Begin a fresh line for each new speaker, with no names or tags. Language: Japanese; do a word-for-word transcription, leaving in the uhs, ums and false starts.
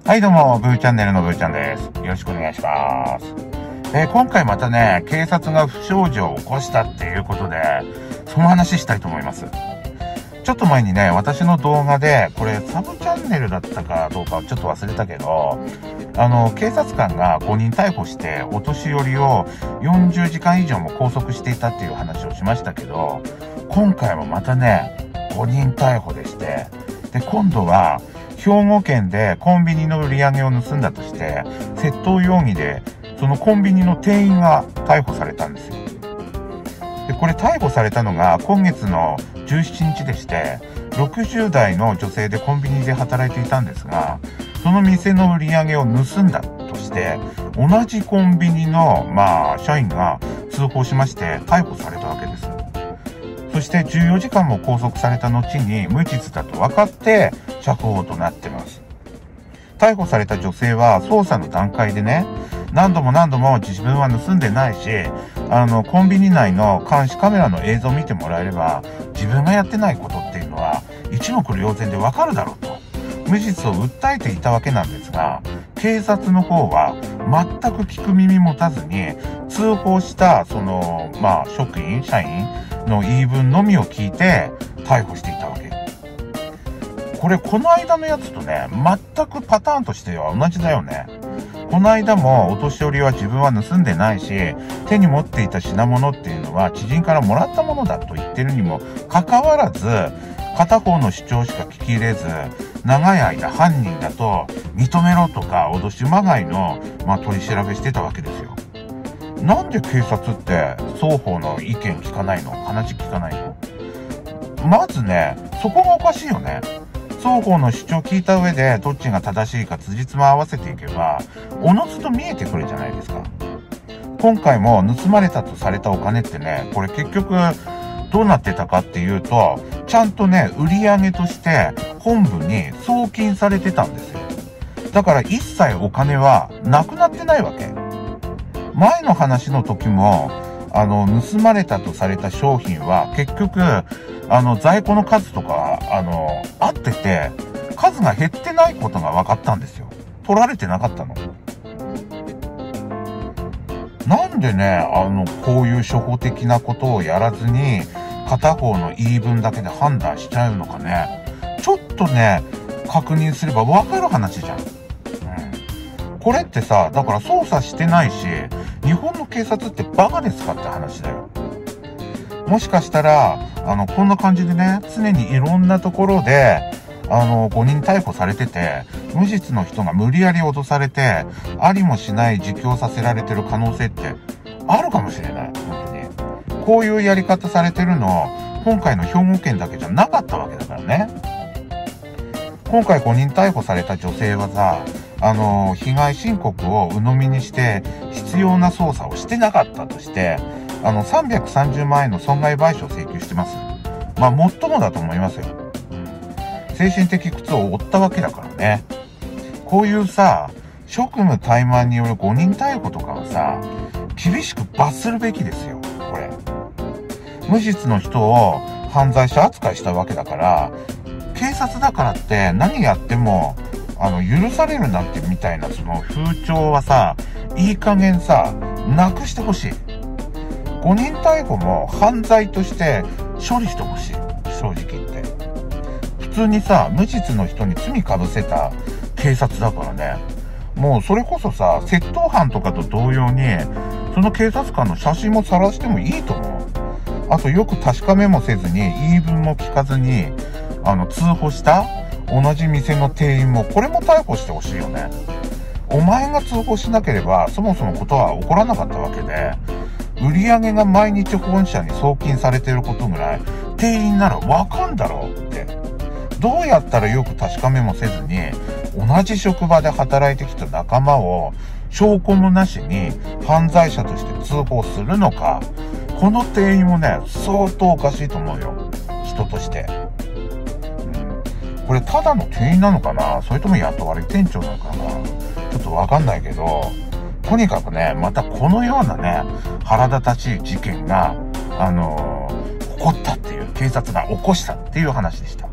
はいどうも、ブーチャンネルのブーちゃんです。よろしくお願いします。えー、今回またね、警察が不祥事を起こしたっていうことで、その話したいと思います。ちょっと前にね、私の動画で、これサブチャンネルだったかどうかちょっと忘れたけど、あの、警察官がごにん逮捕して、お年寄りをよんじゅうじかん以上も拘束していたっていう話をしましたけど、今回もまたね、ごにん逮捕でして、で、今度は、兵庫県でコンビニの売り上げを盗んだとして、窃盗容疑で、そのコンビニの店員が逮捕されたんですよ。で、これ逮捕されたのが今月のじゅうしちにちでして、ろくじゅうだいの女性でコンビニで働いていたんですが、その店の売り上げを盗んだとして、同じコンビニの、まあ、社員が通報しまして、逮捕されたわけです。そしてじゅうよじかんも拘束された後に無実だと分かって釈放となってます。逮捕された女性は捜査の段階でね、何度も何度も自分は盗んでないし、あの、コンビニ内の監視カメラの映像を見てもらえれば、自分がやってないことっていうのは一目瞭然で分かるだろうと、無実を訴えていたわけなんですが、警察の方は全く聞く耳持たずに、通報したその、まあ、職員、社員の言い分のみを聞いて逮捕していたわけ。これ、この間のやつとね、全くパターンとしては同じだよね。この間もお年寄りは自分は盗んでないし、手に持っていた品物っていうのは知人からもらったものだと言ってるにもかかわらず、片方の主張しか聞き入れず、長い間犯人だと認めろとか脅しまがいの、まあ、取り調べしてたわけですよ。なんで警察って双方の意見聞かないの？話聞かないの？まずね、そこがおかしいよね。双方の主張を聞いた上でどっちが正しいか辻褄合わせていけば、おのずと見えてくるじゃないですか。今回も盗まれたとされたお金ってね、これ結局どうなってたかっていうと、ちゃんとね、売り上げとして本部に送金されてたんですよ。だから一切お金はなくなってないわけ。前の話の時も、あの、盗まれたとされた商品は結局、あの、在庫の数とか、あの、合ってて、数が減ってないことが分かったんですよ。取られてなかったの。なんでね、あの、こういう初歩的なことをやらずに、片方の言い分だけで判断しちゃうのかね。ちょっとね、確認すれば分かる話じゃん。うん。これってさ、だから捜査してないし、日本の警察ってバカですかって話だよ。もしかしたら、あの、こんな感じでね、常にいろんなところで、あの、ごにん逮捕されてて、無実の人が無理やり脅されて、ありもしない自供させられてる可能性ってあるかもしれない。本当に。こういうやり方されてるの、今回の兵庫県だけじゃなかったわけだからね。今回ごにん逮捕された女性はさ、あの、被害申告を鵜呑みにして、必要な捜査をしてなかったとして、あの、さんびゃくさんじゅうまんえんの損害賠償を請求してます。まあ、もっともだと思いますよ。精神的苦痛を負ったわけだからね。こういうさ、職務怠慢によるごにん逮捕とかはさ、厳しく罰するべきですよ、これ。無実の人を犯罪者扱いしたわけだから、警察だからって何やっても、あの、許されるなんてみたいなその風潮はさ、いい加減さ、なくしてほしい。ごにん逮捕も犯罪として処理してほしい。正直言って。普通にさ、無実の人に罪かぶせた警察だからね。もうそれこそさ、窃盗犯とかと同様に、その警察官の写真も晒してもいいと思う。あとよく確かめもせずに、言い分も聞かずに、あの、通報した同じ店の店員も、これも逮捕してほしいよね。お前が通報しなければ、そもそもことは起こらなかったわけで、売り上げが毎日本社に送金されてることぐらい、店員ならわかんだろうって。どうやったらよく確かめもせずに、同じ職場で働いてきた仲間を、証拠もなしに犯罪者として通報するのか。この店員もね、相当おかしいと思うよ。人として。うん、これただの店員なのかな？それとも雇われ店長なのかな？ちょっとわかんないけど、とにかくね、またこのようなね、腹立たしい事件が、あのー、起こったっていう、警察が起こしたっていう話でした。